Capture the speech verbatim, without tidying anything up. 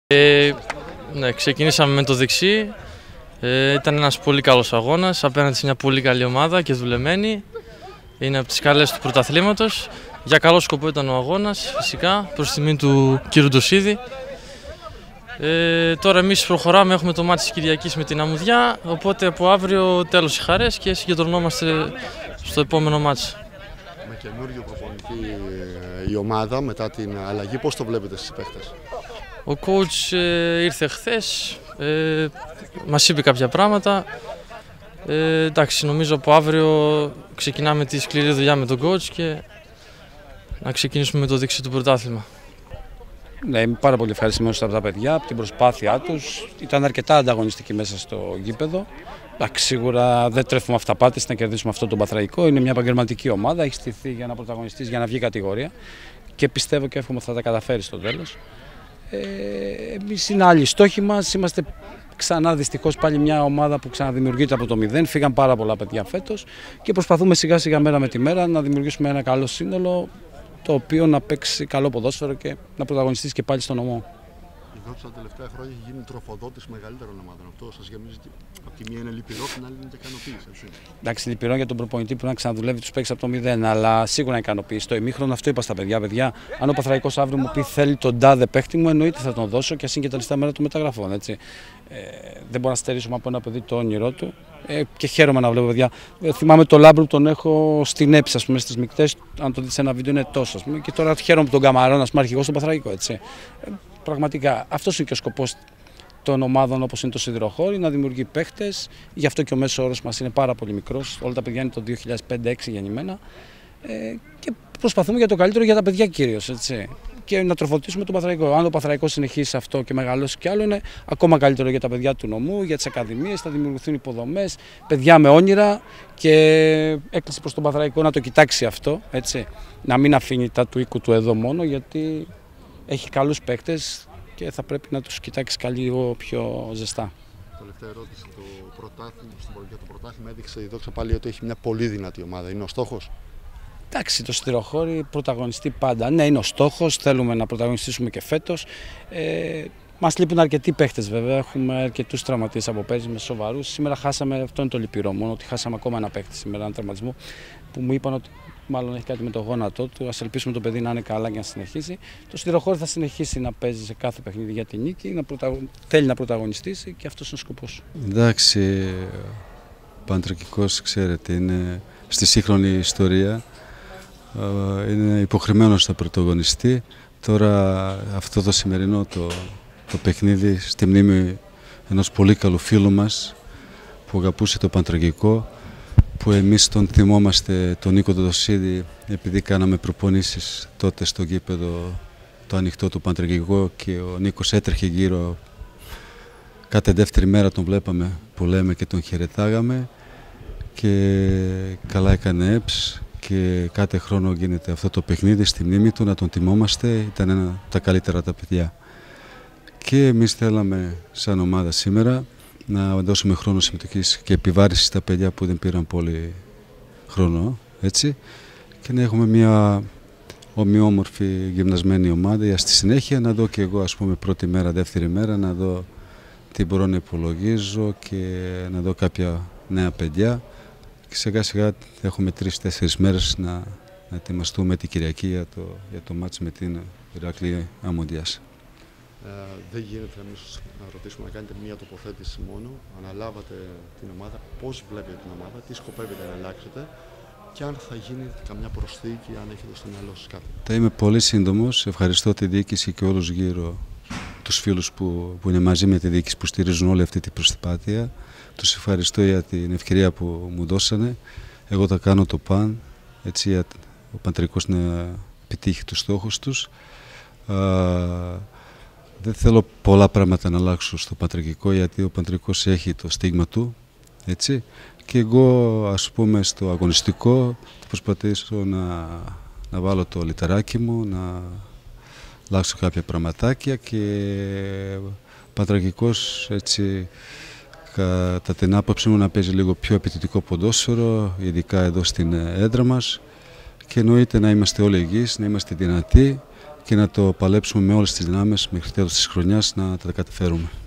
Ε, ναι, ξεκινήσαμε με το δεξί. Ε, ήταν ένας πολύ καλός αγώνας απέναντι σε μια πολύ καλή ομάδα και δουλεμένη. Είναι από τις καλές του πρωταθλήματος. Για καλό σκοπό ήταν ο αγώνας, φυσικά, προς τιμή του κύριου Ντοσίδη. Ε, τώρα εμείς προχωράμε, έχουμε το μάτι της Κυριακής με την Αμμουδιά, οπότε από αύριο τέλος οι χαρές και συγκεντρωνόμαστε στο επόμενο μάτι. Με καινούριο προπονητή η ομάδα μετά την αλλαγή, πώς το βλέπετε στις παίχτες? Ο coach ε, ήρθε χθες, ε, μας είπε κάποια πράγματα. Ε, εντάξει, νομίζω από αύριο ξεκινάμε τη σκληρή δουλειά με τον coach και να ξεκινήσουμε με το δεξί του πρωτάθλημα. Ναι, είμαι πάρα πολύ ευχαριστημένος από τα παιδιά, από την προσπάθειά τους. Ήταν αρκετά ανταγωνιστικοί μέσα στο γήπεδο. Εντάξει, σίγουρα δεν τρέφουμε αυταπάτες να κερδίσουμε αυτό το Παθραϊκό. Είναι μια επαγγελματική ομάδα, έχει στηθεί για να πρωταγωνιστείς, για να βγει κατηγορία και πιστεύω και εύχομαι ότι θα τα καταφέρει στο τέλος. Ε, εμείς είναι άλλοι στόχοι μας. Είμαστε ξανά δυστυχώς πάλι μια ομάδα που ξαναδημιουργείται από το μηδέν. Φύγαν πάρα πολλά παιδιά φέτος και προσπαθούμε σιγά σιγά μέρα με τη μέρα να δημιουργήσουμε ένα καλό σύνολο, το οποίο να παίξει καλό ποδόσφαιρο και να πρωταγωνιστείς και πάλι στον ομό. Η Δόξα τα τελευταία χρόνια έχει γίνει τροφοδότης μεγαλύτερων ομάδων. Αυτό σας γεμίζει? Από τη μία είναι λυπηρό, την άλλη είναι και ικανοποίηση. Εντάξει, λυπηρό για τον προπονητή που να ξαναδουλεύει τους παίκτες από το μηδέν, αλλά σίγουρα ικανοποίηση. Το ημίχρονο αυτό είπα στα παιδιά. παιδιά αν ο Παθραϊκός αύριο μου πει θέλει τον τάδε παίκτη μου, εννοείται θα τον δώσω και ας είναι και τα λεπτά μέρα του μεταγραφών. Έτσι. Ε, δεν μπορώ να στερήσουμε από ένα παιδί το όνειρό του. Ε, και χαίρομαι να βλέπω παιδιά. Ε, θυμάμαι το Λάμπρου τον έχω στην Έψη, ας πούμε, στις μικτές. Αν το δείτε σε ένα βίντεο είναι τόσο. Ας πούμε, και τώρα χαίρομαι τον Καμαρών, ας πούμε, αρχηγός στον Παθραϊκό. Έτσι. Ε, πραγματικά αυτός είναι και ο σκοπός των ομάδων όπως είναι το Σιδηροχώρι, να δημιουργεί παίχτες. Γι' αυτό και ο μέσος όρος μας είναι πάρα πολύ μικρός. Όλα τα παιδιά είναι το δύο χιλιάδες πέντε δύο χιλιάδες έξι γεννημένα. Ε, και προσπαθούμε για το καλύτερο για τα παιδιά κυρίως. Έτσι. Και να τροφοδοτήσουμε τον Παθραϊκό. Αν το Παθραϊκό συνεχίσει αυτό και μεγαλώσει κι άλλο, είναι ακόμα καλύτερο για τα παιδιά του νομού, για τις ακαδημίες. Θα δημιουργηθούν υποδομές, παιδιά με όνειρα και έκκληση προς τον Παθραϊκό να το κοιτάξει αυτό. Έτσι. Να μην αφήνει τα του οίκου του εδώ μόνο, γιατί έχει καλούς παίκτες και θα πρέπει να τους κοιτάξει καλή λίγο πιο ζεστά. Τελευταία ερώτηση. Το πρωτάθλημα, για το πρωτάθλημα έδειξε η Δόξα πάλι ότι έχει μια πολύ δυνατή ομάδα. Είναι ο στόχος? Εντάξει, το Σιδηροχώρι πρωταγωνιστεί πάντα. Ναι, είναι ο στόχος. Θέλουμε να πρωταγωνιστήσουμε και φέτος. Ε, μας λείπουν αρκετοί παίχτες βέβαια. Έχουμε αρκετούς τραυματίες από πέρυσι με σοβαρούς. Σήμερα χάσαμε, αυτό είναι το λυπηρό μόνο, ότι χάσαμε ακόμα ένα παίχτη σήμερα, έναν τραυματισμό που μου είπαν ότι μάλλον έχει κάτι με το γόνατό του. Ας ελπίσουμε το παιδί να είναι καλά και να συνεχίσει. Το Σιδηροχώρι θα συνεχίσει να παίζει σε κάθε παιχνίδι για την νίκη, να πρωταγω... θέλει να πρωταγωνιστήσει και αυτός είναι ο σκοπός. Εντάξει, ο Παντρακικός, ξέρετε, είναι στη σύγχρονη ιστορία. Είναι υποχρεωμένος να πρωταγωνιστεί. Τώρα αυτό το σημερινό το, το παιχνίδι στη μνήμη ενός πολύ καλού φίλου μας που αγαπούσε το Παντρακικό, που εμείς τον θυμόμαστε, τον Νίκο Ντοσίδη, επειδή κάναμε προπονήσεις τότε στο γήπεδο το ανοιχτό του Παντρακικό και ο Νίκος έτρεχε γύρω. Κάθε δεύτερη μέρα τον βλέπαμε που λέμε και τον χαιρετάγαμε και καλά έκανε έψ. Και κάθε χρόνο γίνεται αυτό το παιχνίδι στη μνήμη του, να τον τιμόμαστε. Ήταν ένα από τα καλύτερα τα παιδιά. Και εμείς θέλαμε σαν ομάδα σήμερα να δώσουμε χρόνο συμμετοχής και επιβάρηση στα παιδιά που δεν πήραν πολύ χρόνο, έτσι, και να έχουμε μια ομοιόμορφη γυμνασμένη ομάδα για στη συνέχεια να δω και εγώ, ας πούμε, πρώτη μέρα, δεύτερη μέρα, να δω τι μπορώ να υπολογίζω και να δω κάποια νέα παιδιά. Και σιγά σιγά έχουμε τρεις-τέσσερις μέρες να, να ετοιμαστούμε την Κυριακή για το, για το μάτς με την Ηράκλεια Αμμουδιάς. Ε, δεν γίνεται εμείς να ρωτήσουμε να κάνετε μία τοποθέτηση μόνο. Αναλάβατε την ομάδα, πώς βλέπετε την ομάδα, τι σκοπεύετε να αλλάξετε και αν θα γίνει καμιά προσθήκη, αν έχετε στο μυαλό σας κάτι. Θα είμαι πολύ σύντομος. Ευχαριστώ τη διοίκηση και όλους γύρω, τους φίλους που, που είναι μαζί με τη διοίκηση που στηρίζουν όλη αυτή την προσπάθεια. Τους ευχαριστώ για την ευκαιρία που μου δώσανε. Εγώ θα κάνω το παν, έτσι, για ο Παντρακικός να επιτύχει τους στόχους τους. Α, δεν θέλω πολλά πράγματα να αλλάξω στο Παντρακικό, γιατί ο Παντρακικός έχει το στίγμα του, έτσι. Και εγώ, ας πούμε, στο αγωνιστικό θα προσπαθήσω να, να βάλω το λιτεράκι μου, να αλλάξω κάποια πραγματάκια και ο Παντρακικός, έτσι, κατά την άποψή μου, να παίζει λίγο πιο απαιτητικό ποδόσφαιρο, ειδικά εδώ στην έδρα μας, και εννοείται να είμαστε όλοι υγιείς, να είμαστε δυνατοί και να το παλέψουμε με όλες τις δυνάμεις μέχρι τέλος της χρονιάς να τα καταφέρουμε.